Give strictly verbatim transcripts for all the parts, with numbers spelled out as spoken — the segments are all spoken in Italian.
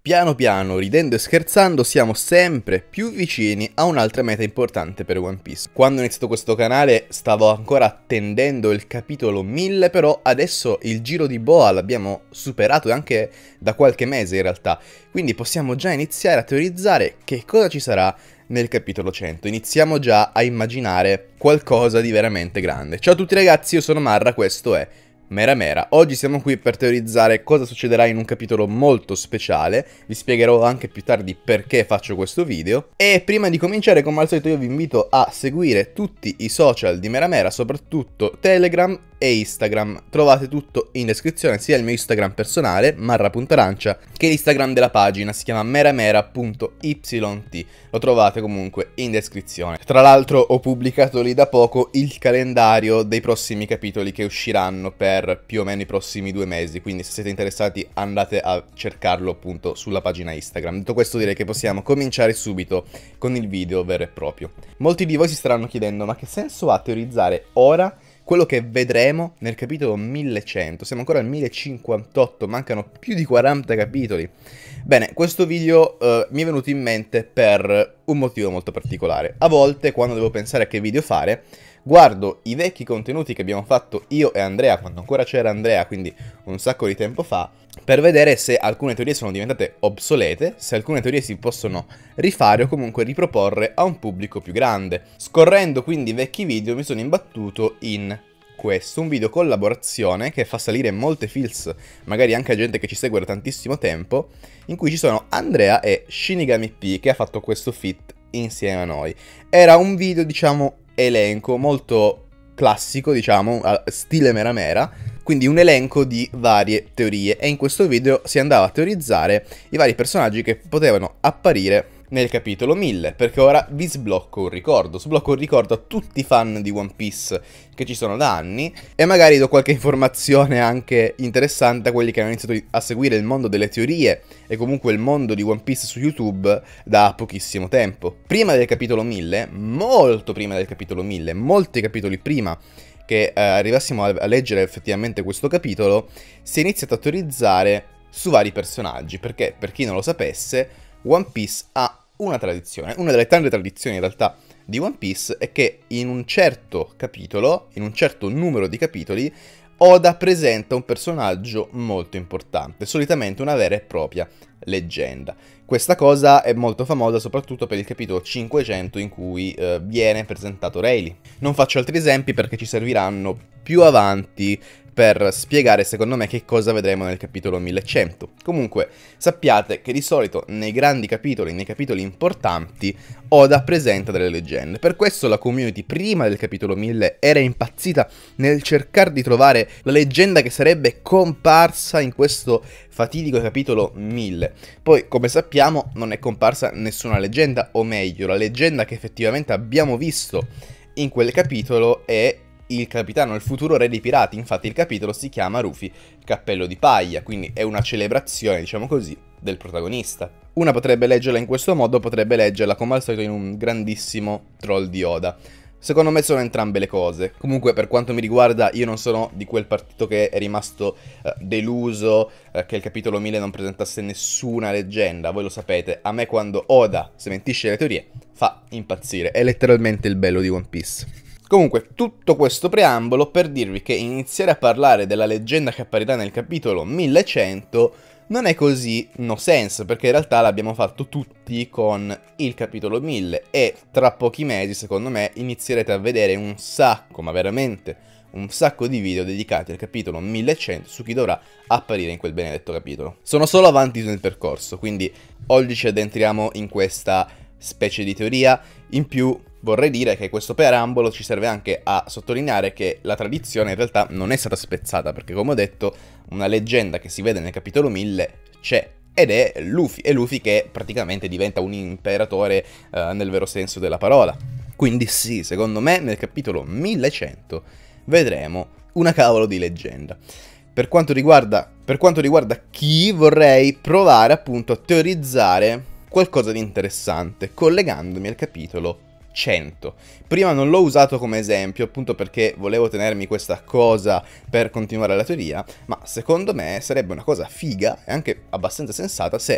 Piano piano, ridendo e scherzando, siamo sempre più vicini a un'altra meta importante per One Piece. Quando ho iniziato questo canale stavo ancora attendendo il capitolo mille, però adesso il giro di boa l'abbiamo superato anche da qualche mese in realtà. Quindi possiamo già iniziare a teorizzare che cosa ci sarà nel capitolo cento. Iniziamo già a immaginare qualcosa di veramente grande. Ciao a tutti ragazzi, io sono Marra, questo è Mera Mera. Oggi siamo qui per teorizzare cosa succederà in un capitolo molto speciale, vi spiegherò anche più tardi perché faccio questo video. E prima di cominciare, come al solito, io vi invito a seguire tutti i social di Mera Mera, soprattutto Telegram e Instagram. Trovate tutto in descrizione, sia il mio Instagram personale, marra punto arancia, che l'Instagram della pagina, si chiama meramera punto yt. Lo trovate comunque in descrizione. Tra l'altro ho pubblicato lì da poco il calendario dei prossimi capitoli che usciranno per più o meno i prossimi due mesi, quindi se siete interessati andate a cercarlo appunto sulla pagina Instagram. Detto questo, direi che possiamo cominciare subito con il video vero e proprio. Molti di voi si staranno chiedendo: ma che senso ha teorizzare ora quello che vedremo nel capitolo millecento? Siamo ancora al millecinquantotto, mancano più di quaranta capitoli. Bene, questo video uh, mi è venuto in mente per un motivo molto particolare. A volte, quando devo pensare a che video fare, guardo i vecchi contenuti che abbiamo fatto io e Andrea, quando ancora c'era Andrea, quindi un sacco di tempo fa, per vedere se alcune teorie sono diventate obsolete, se alcune teorie si possono rifare o comunque riproporre a un pubblico più grande. Scorrendo quindi i vecchi video mi sono imbattuto in questo, un video collaborazione che fa salire molte feels, magari anche a gente che ci segue da tantissimo tempo, in cui ci sono Andrea e Shinigami P che ha fatto questo feat insieme a noi. Era un video, diciamo, elenco molto classico, diciamo, stile Mera Mera, quindi un elenco di varie teorie, e in questo video si andava a teorizzare i vari personaggi che potevano apparire nel capitolo mille, perché ora vi sblocco un ricordo, sblocco un ricordo a tutti i fan di One Piece che ci sono da anni, e magari do qualche informazione anche interessante a quelli che hanno iniziato a seguire il mondo delle teorie e comunque il mondo di One Piece su YouTube da pochissimo tempo. Prima del capitolo mille, molto prima del capitolo mille, molti capitoli prima che eh, arrivassimo a, a leggere effettivamente questo capitolo, si è iniziato a teorizzare su vari personaggi, perché per chi non lo sapesse, One Piece ha una tradizione, una delle tante tradizioni in realtà di One Piece è che in un certo capitolo, in un certo numero di capitoli, Oda presenta un personaggio molto importante, solitamente una vera e propria leggenda. Questa cosa è molto famosa soprattutto per il capitolo cinquecento in cui eh, viene presentato Rayleigh. Non faccio altri esempi perché ci serviranno più avanti per spiegare secondo me che cosa vedremo nel capitolo millecento. Comunque sappiate che di solito nei grandi capitoli, nei capitoli importanti, Oda presenta delle leggende. Per questo la community prima del capitolo mille era impazzita nel cercare di trovare la leggenda che sarebbe comparsa in questo fatidico capitolo mille. Poi, come sappiamo, non è comparsa nessuna leggenda, o meglio, la leggenda che effettivamente abbiamo visto in quel capitolo è il capitano, il futuro re dei pirati. Infatti il capitolo si chiama Rufy, cappello di paglia, quindi è una celebrazione, diciamo così, del protagonista. Una potrebbe leggerla in questo modo, potrebbe leggerla come al solito in un grandissimo troll di Oda. Secondo me sono entrambe le cose. Comunque, per quanto mi riguarda, io non sono di quel partito che è rimasto uh, deluso uh, che il capitolo mille non presentasse nessuna leggenda. Voi lo sapete, a me quando Oda smentisce le teorie fa impazzire. È letteralmente il bello di One Piece. Comunque, tutto questo preambolo per dirvi che iniziare a parlare della leggenda che apparirà nel capitolo millecento non è così no sense, perché in realtà l'abbiamo fatto tutti con il capitolo mille, e tra pochi mesi, secondo me, inizierete a vedere un sacco, ma veramente un sacco di video dedicati al capitolo millecento su chi dovrà apparire in quel benedetto capitolo. Sono solo avanti nel percorso, quindi oggi ci addentriamo in questa specie di teoria. In più vorrei dire che questo preambolo ci serve anche a sottolineare che la tradizione in realtà non è stata spezzata, perché come ho detto una leggenda che si vede nel capitolo mille c'è, ed è Luffy, è Luffy che praticamente diventa un imperatore eh, nel vero senso della parola. Quindi sì, secondo me nel capitolo millecento vedremo una cavolo di leggenda. Per quanto riguarda, per quanto riguarda chi, vorrei provare appunto a teorizzare qualcosa di interessante, collegandomi al capitolo cento. Prima non l'ho usato come esempio, appunto perché volevo tenermi questa cosa per continuare la teoria, ma secondo me sarebbe una cosa figa e anche abbastanza sensata se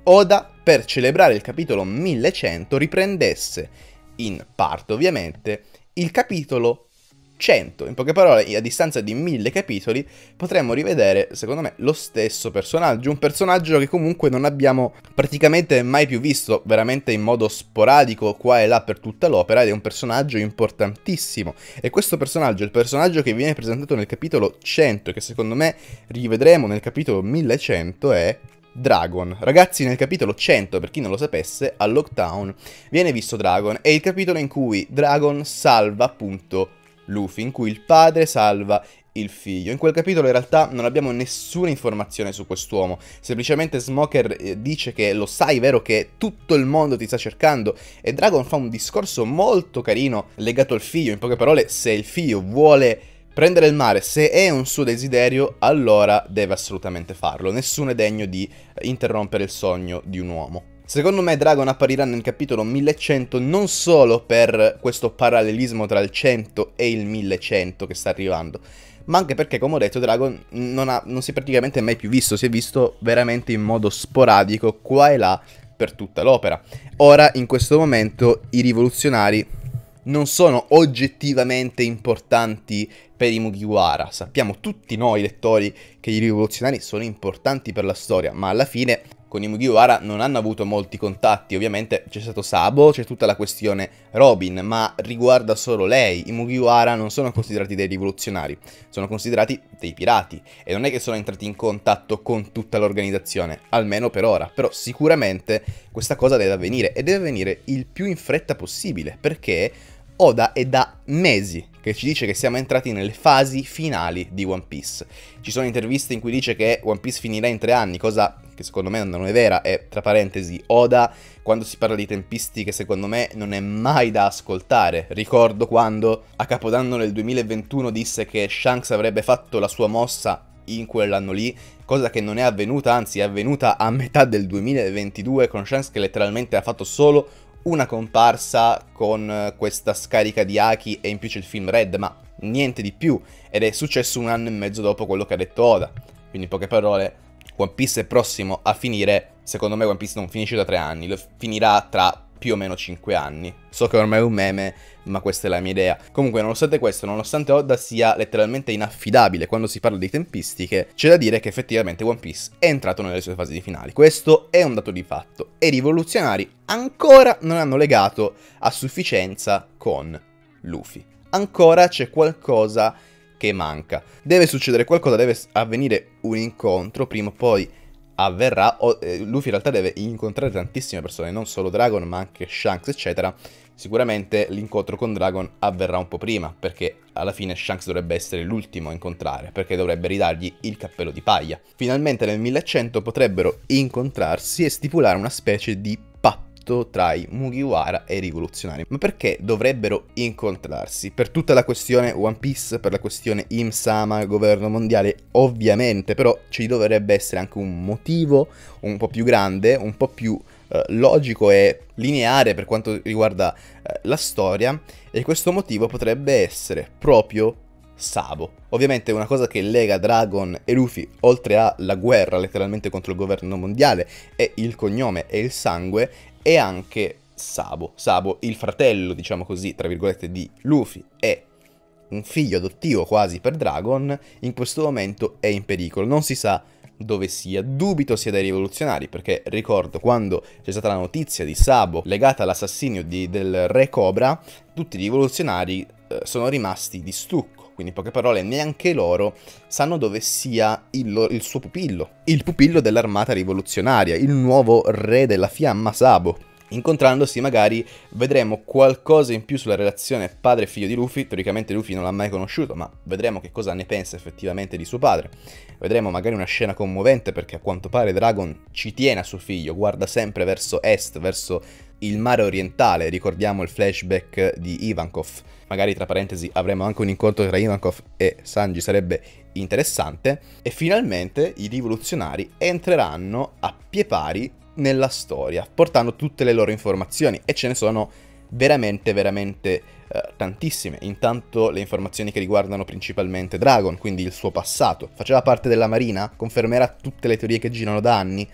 Oda, per celebrare il capitolo millecento, riprendesse, in parte ovviamente, il capitolo cento. In poche parole, a distanza di mille capitoli, potremmo rivedere, secondo me, lo stesso personaggio. Un personaggio che comunque non abbiamo praticamente mai più visto, veramente in modo sporadico, qua e là per tutta l'opera, ed è un personaggio importantissimo. E questo personaggio, il personaggio che viene presentato nel capitolo cento, e che secondo me rivedremo nel capitolo millecento, è Dragon. Ragazzi, nel capitolo cento, per chi non lo sapesse, a Lockdown viene visto Dragon. È il capitolo in cui Dragon salva appunto Luffy, in cui il padre salva il figlio. In quel capitolo in realtà non abbiamo nessuna informazione su quest'uomo, semplicemente Smoker eh, dice che lo sai, vero, che tutto il mondo ti sta cercando, e Dragon fa un discorso molto carino legato al figlio. In poche parole, se il figlio vuole prendere il mare, se è un suo desiderio, allora deve assolutamente farlo. Nessuno è degno di interrompere il sogno di un uomo. Secondo me Dragon apparirà nel capitolo millecento non solo per questo parallelismo tra il cento e il millecento che sta arrivando, ma anche perché, come ho detto, Dragon non, ha, non si è praticamente mai più visto, si è visto veramente in modo sporadico qua e là per tutta l'opera. Ora, in questo momento, i rivoluzionari non sono oggettivamente importanti per i Mugiwara. Sappiamo tutti noi lettori che i rivoluzionari sono importanti per la storia, ma alla fine con i Mugiwara non hanno avuto molti contatti. Ovviamente c'è stato Sabo, c'è tutta la questione Robin, ma riguarda solo lei. I Mugiwara non sono considerati dei rivoluzionari, sono considerati dei pirati, e non è che sono entrati in contatto con tutta l'organizzazione, almeno per ora. Però sicuramente questa cosa deve avvenire, e deve avvenire il più in fretta possibile, perché Oda è da mesi che ci dice che siamo entrati nelle fasi finali di One Piece. Ci sono interviste in cui dice che One Piece finirà in tre anni, cosa che secondo me non è vera. E tra parentesi, Oda, quando si parla di tempistiche, secondo me non è mai da ascoltare. Ricordo quando a Capodanno nel duemilaventuno disse che Shanks avrebbe fatto la sua mossa in quell'anno lì, cosa che non è avvenuta, anzi è avvenuta a metà del duemilaventidue, con Shanks che letteralmente ha fatto solo una comparsa con questa scarica di Haki, e in più c'è il film Red, ma niente di più, ed è successo un anno e mezzo dopo quello che ha detto Oda. Quindi in poche parole, One Piece è prossimo a finire. Secondo me One Piece non finisce da tre anni, lo finirà tra più o meno cinque anni. So che ormai è un meme, ma questa è la mia idea. Comunque, nonostante questo, nonostante Oda sia letteralmente inaffidabile quando si parla di tempistiche, c'è da dire che effettivamente One Piece è entrato nelle sue fasi di finali. Questo è un dato di fatto, e i rivoluzionari ancora non hanno legato a sufficienza con Luffy. Ancora c'è qualcosa che manca. Deve succedere qualcosa, deve avvenire un incontro, prima o poi avverrà. O, eh, Luffy in realtà deve incontrare tantissime persone, non solo Dragon ma anche Shanks eccetera. Sicuramente l'incontro con Dragon avverrà un po' prima, perché alla fine Shanks dovrebbe essere l'ultimo a incontrare, perché dovrebbe ridargli il cappello di paglia. Finalmente nel millecento potrebbero incontrarsi e stipulare una specie di patto tra i Mugiwara e i rivoluzionari. Ma perché dovrebbero incontrarsi? Per tutta la questione One Piece, per la questione Im-sama, governo mondiale, ovviamente, però ci dovrebbe essere anche un motivo un po' più grande, un po' più eh, logico e lineare per quanto riguarda eh, la storia, e questo motivo potrebbe essere proprio Sabo. Ovviamente una cosa che lega Dragon e Luffy, oltre alla guerra letteralmente contro il governo mondiale e il cognome e il sangue, è anche Sabo. Sabo, il fratello, diciamo così, tra virgolette, di Luffy, è un figlio adottivo quasi per Dragon, in questo momento è in pericolo. Non si sa dove sia, dubito sia dai rivoluzionari, perché ricordo quando c'è stata la notizia di Sabo legata all'assassinio del re Cobra, tutti i rivoluzionari eh, sono rimasti di stucco. Quindi in poche parole neanche loro sanno dove sia il, il suo pupillo, il pupillo dell'armata rivoluzionaria, il nuovo re della fiamma Sabo. Incontrandosi magari vedremo qualcosa in più sulla relazione padre e figlio di Luffy. Teoricamente Luffy non l'ha mai conosciuto, ma vedremo che cosa ne pensa effettivamente di suo padre. Vedremo magari una scena commovente, perché a quanto pare Dragon ci tiene a suo figlio, guarda sempre verso est, verso il mare orientale. Ricordiamo il flashback di Ivankov. Magari tra parentesi avremo anche un incontro tra Ivankov e Sanji, sarebbe interessante. E finalmente i rivoluzionari entreranno a pie pari nella storia, portando tutte le loro informazioni, e ce ne sono veramente veramente eh, tantissime. Intanto le informazioni che riguardano principalmente Dragon, quindi il suo passato. Faceva parte della marina? Confermerà tutte le teorie che girano da anni?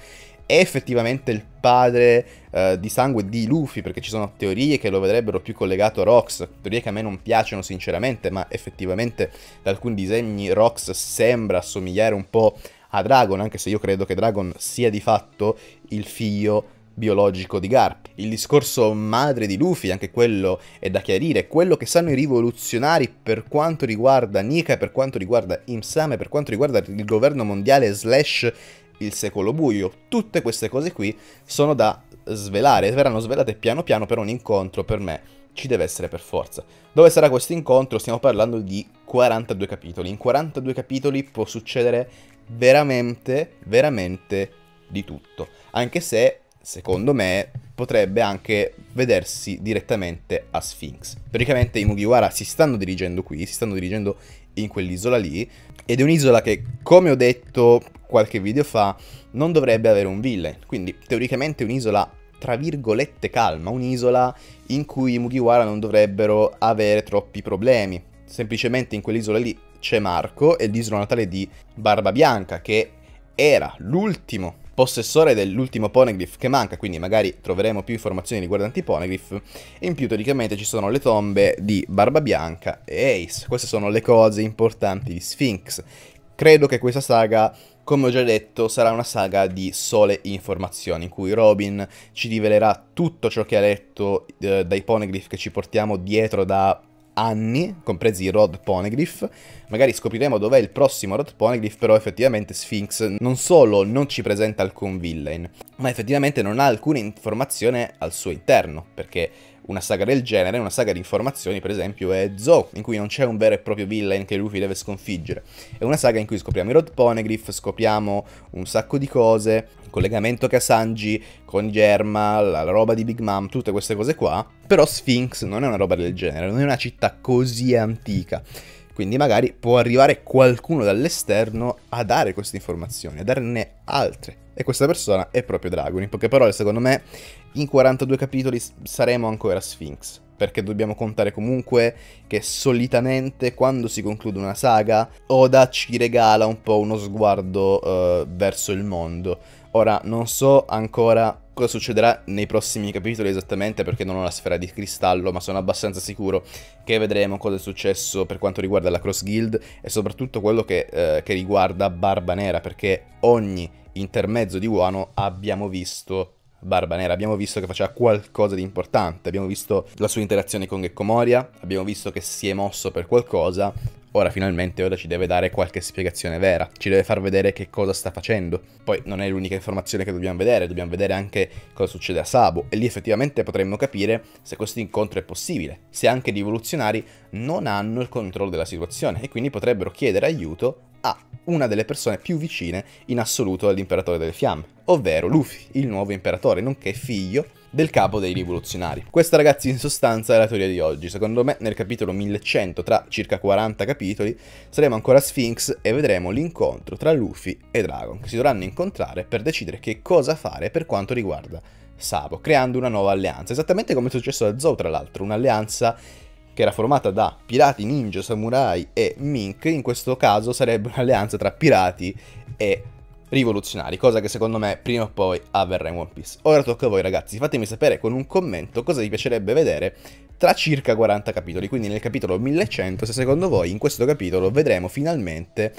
è effettivamente il padre eh, di sangue di Luffy, perché ci sono teorie che lo vedrebbero più collegato a Rox, teorie che a me non piacciono sinceramente, ma effettivamente da alcuni disegni Rox sembra assomigliare un po' a Dragon, anche se io credo che Dragon sia di fatto il figlio biologico di Garp. Il discorso madre di Luffy, anche quello è da chiarire, quello che sanno i rivoluzionari per quanto riguarda Nika, per quanto riguarda Imsame, per quanto riguarda il governo mondiale slash il secolo buio. Tutte queste cose qui sono da svelare, verranno svelate piano piano, per un incontro per me ci deve essere per forza. Dove sarà questo incontro? Stiamo parlando di quarantadue capitoli. In quarantadue capitoli può succedere veramente, veramente di tutto. Anche se, secondo me, potrebbe anche vedersi direttamente a Sphinx. Praticamente i Mugiwara si stanno dirigendo qui, si stanno dirigendo in quell'isola lì, ed è un'isola che, come ho detto qualche video fa, non dovrebbe avere un villain. Quindi, teoricamente, un'isola tra virgolette calma, un'isola in cui i Mugiwara non dovrebbero avere troppi problemi. Semplicemente in quell'isola lì c'è Marco, e l'isola natale di Barbabianca, che era l'ultimo possessore dell'ultimo Poneglyph che manca, quindi magari troveremo più informazioni riguardanti i Poneglyph, e in più teoricamente ci sono le tombe di Barbabianca e Ace. Queste sono le cose importanti di Sphinx. Credo che questa saga, come ho già detto, sarà una saga di sole informazioni, in cui Robin ci rivelerà tutto ciò che ha letto eh, dai Poneglyph che ci portiamo dietro da anni, compresi i Rod Poneglyph. Magari scopriremo dov'è il prossimo Rod Poneglyph, però effettivamente Sphinx non solo non ci presenta alcun villain, ma effettivamente non ha alcuna informazione al suo interno, perché una saga del genere, una saga di informazioni per esempio è Zou, in cui non c'è un vero e proprio villain che Luffy deve sconfiggere. È una saga in cui scopriamo i Rod Poneglyph, scopriamo un sacco di cose, il collegamento che ha Sanji con i Germa, la roba di Big Mom, tutte queste cose qua. Però Sphinx non è una roba del genere, non è una città così antica, quindi magari può arrivare qualcuno dall'esterno a dare queste informazioni, a darne altre. E questa persona è proprio Dragon. In poche parole, secondo me, in quarantadue capitoli saremo ancora Sphinx, perché dobbiamo contare comunque che solitamente quando si conclude una saga, Oda ci regala un po' uno sguardo uh, verso il mondo. Ora, non so ancora cosa succederà nei prossimi capitoli esattamente, perché non ho la sfera di cristallo, ma sono abbastanza sicuro che vedremo cosa è successo per quanto riguarda la Cross Guild, e soprattutto quello che, eh, che riguarda Barba Nera, perché ogni intermezzo di Wano abbiamo visto Barba Nera, abbiamo visto che faceva qualcosa di importante, abbiamo visto la sua interazione con Gekko Moria, abbiamo visto che si è mosso per qualcosa. Ora finalmente Oda ci deve dare qualche spiegazione vera, ci deve far vedere che cosa sta facendo. Poi non è l'unica informazione che dobbiamo vedere, dobbiamo vedere anche cosa succede a Sabo, e lì effettivamente potremmo capire se questo incontro è possibile, se anche i rivoluzionari non hanno il controllo della situazione, e quindi potrebbero chiedere aiuto a una delle persone più vicine in assoluto all'imperatore delle fiamme, ovvero Luffy, il nuovo imperatore, nonché figlio del capo dei rivoluzionari. Questa, ragazzi, in sostanza è la teoria di oggi. Secondo me nel capitolo millecento, tra circa quaranta capitoli, saremo ancora Sphinx e vedremo l'incontro tra Luffy e Dragon, che si dovranno incontrare per decidere che cosa fare per quanto riguarda Sabo, creando una nuova alleanza, esattamente come è successo a Zou, tra l'altro, un'alleanza che era formata da pirati, ninja, samurai e mink. In questo caso sarebbe un'alleanza tra pirati e rivoluzionari, cosa che secondo me prima o poi avverrà in One Piece. Ora tocca a voi, ragazzi, fatemi sapere con un commento cosa vi piacerebbe vedere tra circa quaranta capitoli, quindi nel capitolo millecento, se secondo voi in questo capitolo vedremo finalmente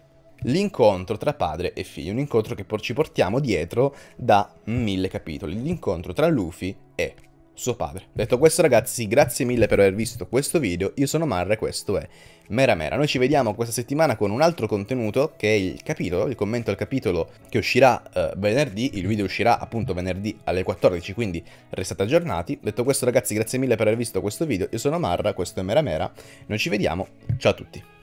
l'incontro tra padre e figlio, un incontro che ci portiamo dietro da mille capitoli, l'incontro tra Luffy e suo padre. Detto questo, ragazzi, grazie mille per aver visto questo video. Io sono Marra e questo è Mera Mera. Noi ci vediamo questa settimana con un altro contenuto, che è il capitolo, il commento al capitolo, che uscirà eh, venerdì. Il video uscirà appunto venerdì alle quattordici, quindi restate aggiornati. Detto questo, ragazzi, grazie mille per aver visto questo video. Io sono Marra, questo è Mera Mera. Noi ci vediamo, ciao a tutti.